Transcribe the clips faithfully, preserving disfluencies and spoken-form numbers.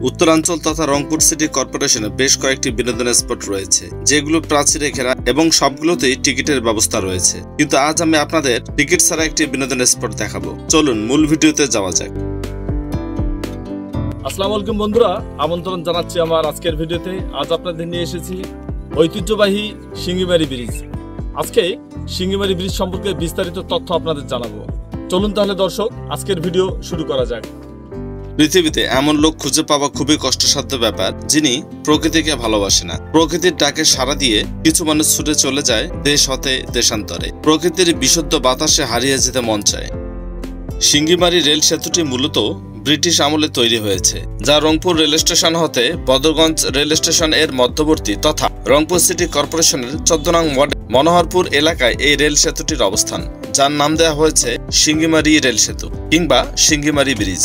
উত্তরাঞ্চল তথা রংপুর সিটি কর্পোরেশনে বেশ কয়েকটি বিনোদন স্পট রয়েছে, যেগুলো প্রাচীরে ঘেরা এবং সবগুলোতেই টিকিটের ব্যবস্থা রয়েছে। কিন্তু আজ আমি আপনাদের টিকিট ছাড়া একটি বিনোদন স্পট দেখাবো। চলুন মূল ভিডিওতে যাওয়া যাক। আসসালামু আলাইকুম বন্ধুরা, আমন্ত্রণ জানাচ্ছি আমার আজকের ভিডিওতে। আজ আপনাদের নিয়ে এসেছি ঐতিহ্যবাহী সিঙ্গিমারি ব্রিজ। আজকে সিঙ্গিমারি ব্রিজ সম্পর্কে বিস্তারিত তথ্য আপনাদের জানাবো। চলুন তাহলে দর্শক, আজকের ভিডিও শুরু করা যাক। পৃথিবীতে এমন লোক খুঁজে পাওয়া খুবই কষ্টসাধ্য ব্যাপার, যিনি প্রকৃতিকে ভালোবাসে না। প্রকৃতির ডাকে সাড়া দিয়ে কিছু মানুষ ছুটে চলে যায় দেশ হতে দেশান্তরে। প্রকৃতির বিশুদ্ধ বাতাসে হারিয়ে যেতে মন চায়। সিঙ্গিমারি রেল সেতুটি মূলত ব্রিটিশ আমলে তৈরি হয়েছে, যা রংপুর রেল স্টেশন হতে বদরগঞ্জ রেল স্টেশন এর মধ্যবর্তী তথা রংপুর সিটি কর্পোরেশনের চোদ্দ নং ওয়ার্ড মনোহরপুর এলাকায় এই রেল সেতুটির অবস্থান, যার নাম দেওয়া হয়েছে সিঙ্গিমারি রেল সেতু কিংবা সিঙ্গিমারি ব্রিজ।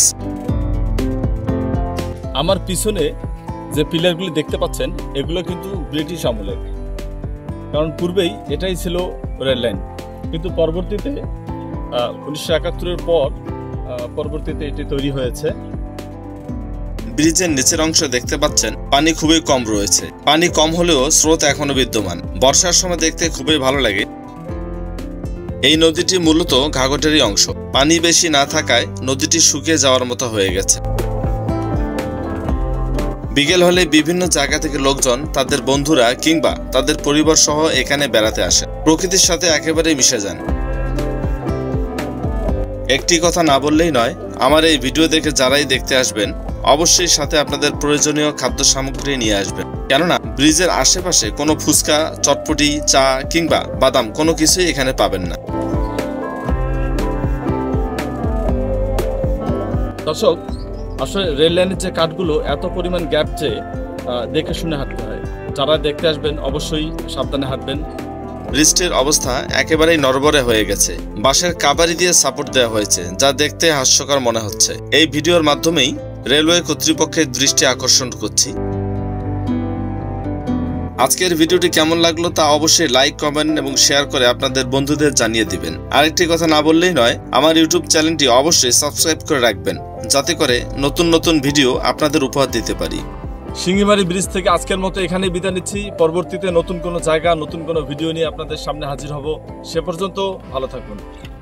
আমার পিছনে যে পিলারগুলি দেখতে পাচ্ছেন, এগুলো কিন্তু ব্রিটিশ আমলের, কারণ পূর্বেই এটাই ছিল রেল লাইন, কিন্তু পরবর্তীতে উনিশশো একাত্তরের পর পরবর্তীতে এটি তৈরি হয়েছে। ব্রিজের নিচের অংশ দেখতে পাচ্ছেন পানি খুবই কম রয়েছে। পানি কম হলেও স্রোত এখনো বিদ্যমান। বর্ষার সময় দেখতে খুবই ভালো লাগে। এই নদীটি মূলত ঘাঘটেরই অংশ। পানি বেশি না থাকায় নদীটি শুকিয়ে যাওয়ার মতো হয়ে গেছে। বিকেল হলে বিভিন্ন জায়গা থেকে লোকজন তাদের বন্ধুরা কিংবা তাদের পরিবার সহ এখানে বেড়াতে আসে, প্রকৃতির সাথে একেবারে মিশে যান। একটি কথা না বললেই নয়, আমার এই ভিডিও দেখে যারাই দেখতে আসবেন অবশ্যই সাথে আপনাদের প্রয়োজনীয় খাদ্য সামগ্রী নিয়ে আসবেন, কেননা ব্রিজের আশেপাশে কোনো ফুচকা, চটপটি, চা কিংবা বাদাম কোনো কিছুই এখানে পাবেন না। দর্শক, আসলে রেল লাইনের যে কাঠগুলো এত পরিমাণ গ্যাপ যে দেখে শুনে হাঁটতে হয়। যারা দেখতে আসবেন অবশ্যই সাবধানে হাঁটবেন। ব্রিজটির অবস্থা একেবারেই নড়বড়ে হয়ে গেছে। বাঁশের কাবারি দিয়ে সাপোর্ট দেওয়া হয়েছে, যা দেখতে হাস্যকর মনে হচ্ছে। এই ভিডিওর মাধ্যমেই রেলওয়ে কর্তৃপক্ষের দৃষ্টি আকর্ষণ করছি। আজকের ভিডিওটি কেমন লাগলো তা অবশ্যই লাইক, কমেন্ট এবং শেয়ার করে আপনাদের বন্ধুদের জানিয়ে দিবেন। আরেকটি কথা না বললেই নয়, আমার ইউটিউব চ্যানেলটি অবশ্যই সাবস্ক্রাইব করে রাখবেন, যাতে করে নতুন নতুন ভিডিও আপনাদের উপহার দিতে পারি। সিঙ্গিমারি ব্রিজ থেকে আজকের মতো এখানেই বিদায় নিচ্ছি। পরবর্তীতে নতুন কোনো জায়গা, নতুন কোনো ভিডিও নিয়ে আপনাদের সামনে হাজির হব। সে পর্যন্ত ভালো থাকুন।